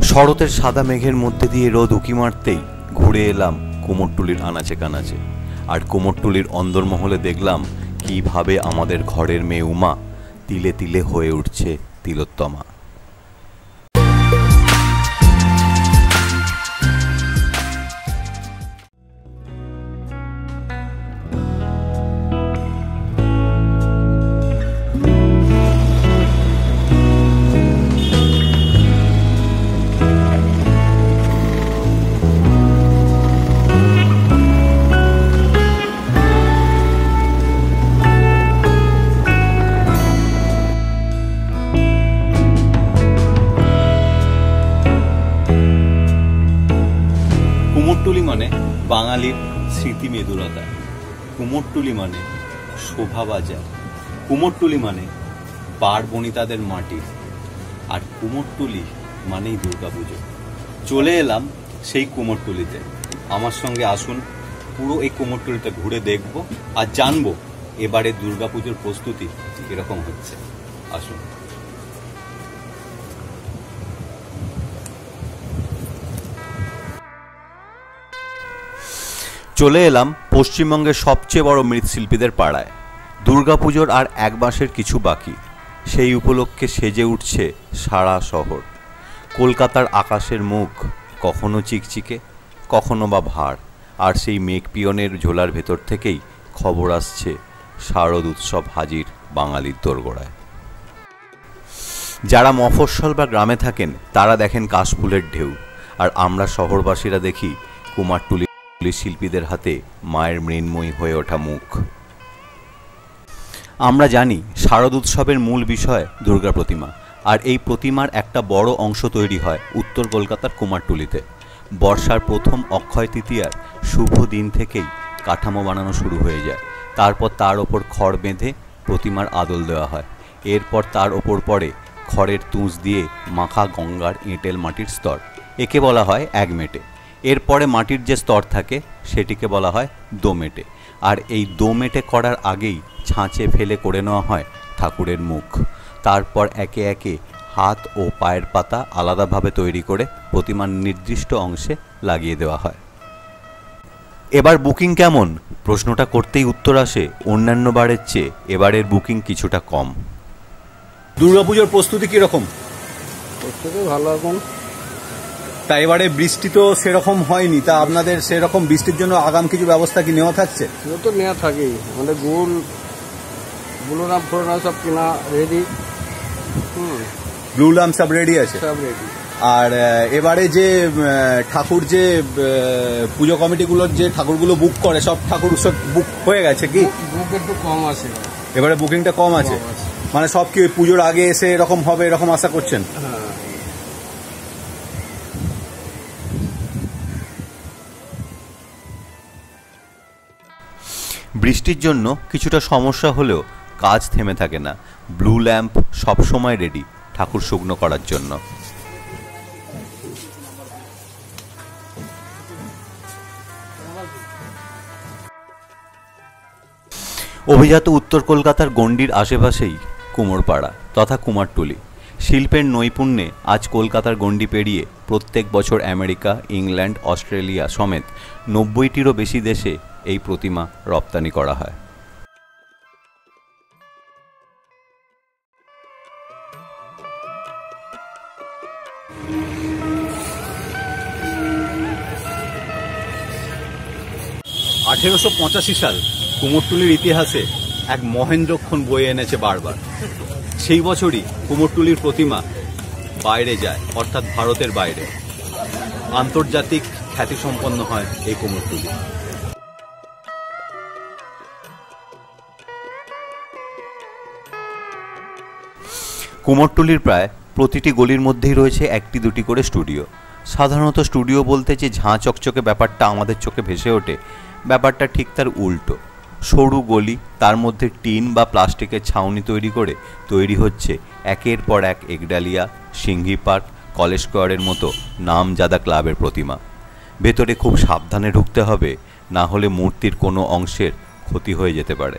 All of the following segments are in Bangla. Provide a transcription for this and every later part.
শরতের সাদা মেঘের মধ্যে দিয়ে রোদ উঁকি মারতেই ঘুরে এলাম কুমোরটুলির আনাচে কানাচে। আর কুমোরটুলির অন্দরমহলে দেখলাম কিভাবে আমাদের ঘরের মেয়ে উমা তিলে তিলে হয়ে উঠছে তিলোত্তমা। কুমোরটুলি মানে বাঙালির স্মৃতি মেদুরতা, কুমোরটুলি মানে শোভা বাজার, কুমোরটুলি মানে পাড় বনিতাদের মাটি, আর কুমোরটুলি মানেই দুর্গাপুজো। চলে এলাম সেই কুমোরটুলিতে। আমার সঙ্গে আসুন, পুরো এই কুমোরটুলিতে ঘুরে দেখব আর জানবো এবারে দুর্গাপুজোর প্রস্তুতি কিরকম হচ্ছে। আসুন। চলে এলাম পশ্চিমবঙ্গের সবচেয়ে বড় মৃৎশিল্পীদের পাড়ায়। দুর্গাপুজোর আর এক মাসের কিছু বাকি, সেই উপলক্ষে সেজে উঠছে সারা শহর। কলকাতার আকাশের মুখ কখনো চিকচিকে, কখনো বা ভার, আর সেই মেঘ পিয়নের ঝোলার ভেতর থেকেই খবর আসছে শারদ উৎসব হাজির বাঙালির দোরগোড়ায়। যারা মফস্বল বা গ্রামে থাকেন তারা দেখেন কাশফুলের ঢেউ, আর আমরা শহরবাসীরা দেখি কুমারটুলি শিল্পীদের হাতে মায়ের মৃন্ময়ী হয়ে ওঠা মুখ। আমরা জানি শারদ উৎসবের মূল বিষয় দুর্গা প্রতিমা, আর এই প্রতিমার একটা বড় অংশ তৈরি হয় উত্তর কলকাতার কুমারটুলিতে। বর্ষার প্রথম অক্ষয় তৃতীয়ার শুভ দিন থেকেই কাঠামো বানানো শুরু হয়ে যায়। তারপর তার ওপর খড় বেঁধে প্রতিমার আদল দেওয়া হয়। এরপর তার ওপর পড়ে খড়ের তুষ দিয়ে মাখা গঙ্গার এঁটেল মাটির স্তর, একে বলা হয় একমেটে। এরপরে মাটির যে স্তর থাকে সেটিকে বলা হয় দোমেটে, আর এই দোমেটে করার আগেই ছাঁচে ফেলে করে নেওয়া হয় ঠাকুরের মুখ। তারপর একে একে হাত ও পায়ের পাতা আলাদাভাবে তৈরি করে প্রতিমার নির্দিষ্ট অংশে লাগিয়ে দেওয়া হয়। এবার বুকিং কেমন? প্রশ্নটা করতেই উত্তর আসে অন্যান্য বারের চেয়ে এবারের বুকিং কিছুটা কম। দুর্গাপুজোর প্রস্তুতি কিরকম? প্রস্তুতি ভালো এখন। তা এবারে বৃষ্টি তো সেরকম হয়নি, তা আপনাদের সেরকম বৃষ্টির জন্য আগাম কিছু ব্যবস্থা কি নেওয়া থাকছে? সেটা তো নেওয়া থাকেই, আমাদের ব্লু ল্যাম্প সব কেনা রেডি। ব্লু ল্যাম্প সব রেডি আছে, সব রেডি। আর এবারে যে ঠাকুর যে পুজো কমিটিগুলোর যে ঠাকুরগুলো বুক করে সব ঠাকুর সব বুক হয়ে গেছে কি? বুক একটু কম আছে এবারে, বুকিংটা কম আছে। মানে সব কি পুজোর আগে এসে এরকম হবে এরকম আশা করছেন? হ্যাঁ। বৃষ্টির জন্য কিছুটা সমস্যা হলেও কাজ থেমে থাকে না। ব্লু ল্যাম্প সবসময় রেডি ঠাকুর শুকনো করার জন্য। অভিজাত উত্তর কলকাতার গণ্ডির আশেপাশেই কুমোরপাড়া তথা কুমারটুলি। শিল্পের নৈপুণ্যে আজ কলকাতার গণ্ডি পেরিয়ে প্রত্যেক বছর আমেরিকা, ইংল্যান্ড, অস্ট্রেলিয়া সমেত 90টিরও বেশি দেশে এই প্রতিমা রপ্তানি করা হয়। সাল কুমোরটুলির ইতিহাসে এক মহেন্দ্রক্ষণ বয়ে এনেছে বারবার। সেই বছরই কুমোরটুলির প্রতিমা বাইরে যায়, অর্থাৎ ভারতের বাইরে। আন্তর্জাতিক খ্যাতিসম্পন্ন হয় এই কুমোরটুলি। কুমোরটুলির প্রায় প্রতিটি গলির মধ্যেই রয়েছে একটি দুটি করে স্টুডিও। সাধারণত স্টুডিও বলতে যে ঝাঁ চকচকে ব্যাপারটা আমাদের চোখে ভেসে ওঠে, ব্যাপারটা ঠিক তার উল্টো। সরু গলি, তার মধ্যে টিন বা প্লাস্টিকের ছাউনি তৈরি করে তৈরি হচ্ছে একের পর এক একডালিয়া, সিংহি পার্ক, কলেজ স্কোয়ারের মতো নামজাদা ক্লাবের প্রতিমা। ভেতরে খুব সাবধানে ঢুকতে হবে, না হলে মূর্তির কোনো অংশের ক্ষতি হয়ে যেতে পারে।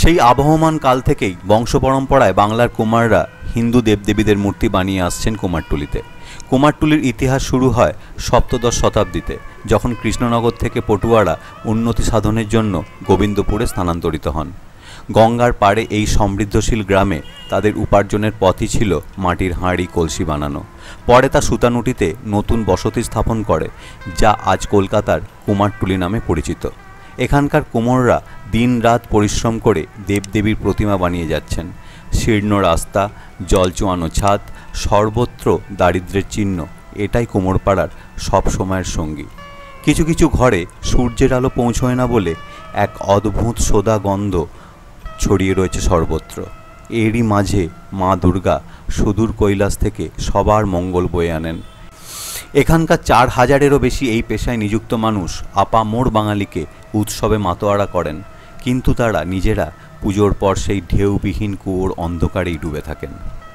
সেই আবহমান কাল থেকেই বংশ পরম্পরায় বাংলার কুমাররা হিন্দু দেবদেবীদের মূর্তি বানিয়ে আসছেন কুমারটুলিতে। কুমারটুলির ইতিহাস শুরু হয় সপ্তদশ শতাব্দীতে, যখন কৃষ্ণনগর থেকে পটুয়ারা উন্নতি সাধনের জন্য গোবিন্দপুরে স্থানান্তরিত হন। গঙ্গার পাড়ে এই সমৃদ্ধশীল গ্রামে তাদের উপার্জনের পথই ছিল মাটির হাঁড়ি কলসি বানানো। পরে তা সুতানুটিতে নতুন বসতি স্থাপন করে, যা আজ কলকাতার কুমারটুলি নামে পরিচিত। এখানকার কুমোররা দিন রাত পরিশ্রম করে দেবদেবীর প্রতিমা বানিয়ে যাচ্ছেন। শীর্ণ রাস্তা, জল চুয়ানো ছাদ, সর্বত্র দারিদ্র্যের চিহ্ন, এটাই কুমোরপাড়ার সব সময়ের সঙ্গী। কিছু কিছু ঘরে সূর্যের আলো পৌঁছয় না বলে এক অদ্ভুত সোদা গন্ধ ছড়িয়ে রয়েছে সর্বত্র। এরই মাঝে মা দুর্গা সুদূর কৈলাস থেকে সবার মঙ্গল বয়ে আনেন। এখানকার 4000-এরও বেশি এই পেশায় নিযুক্ত মানুষ আপামোর বাঙালিকে উৎসবে মাতোয়ারা করেন, কিন্তু তারা নিজেরা পুজোর পর সেই ঢেউবিহীন কুয়োর অন্ধকারেই ডুবে থাকেন।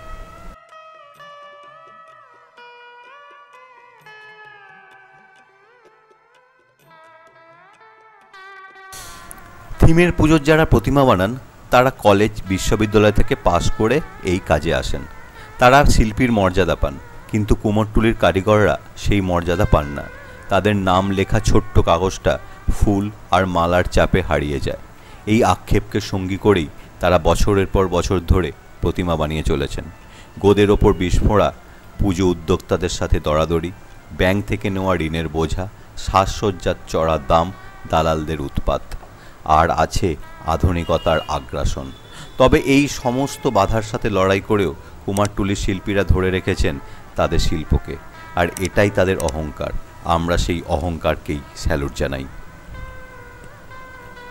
থিমের পুজোর যারা প্রতিমা বানান তারা কলেজ বিশ্ববিদ্যালয় থেকে পাশ করে এই কাজে আসেন। তারা শিল্পীর মর্যাদা পান, কিন্তু কুমোরটুলির কারিগররা সেই মর্যাদা পান না। তাদের নাম লেখা ছোট্ট কাগজটা ফুল আর মালার চাপে হারিয়ে যায়। এই আক্ষেপকে সঙ্গী করেই তারা বছরের পর বছর ধরে প্রতিমা বানিয়ে চলেছেন। গোদের ওপর বিস্ফোরা, পুজো উদ্যোক্তাদের সাথে দরাদরি, ব্যাংক থেকে নেওয়া ঋণের বোঝা, সাজসজ্জার চড়া দাম, দালালদের উৎপাত, আর আছে আধুনিকতার আগ্রাসন। তবে এই সমস্ত বাধার সাথে লড়াই করেও কুমারটুলির শিল্পীরা ধরে রেখেছেন তাদের শিল্পকে, আর এটাই তাদের অহংকার। আমরা সেই অহংকারকেই স্যালুট জানাই।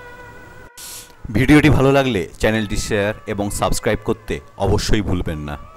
ভিডিওটি ভালো লাগলে চ্যানেলটি শেয়ার এবং সাবস্ক্রাইব করতে অবশ্যই ভুলবেন না।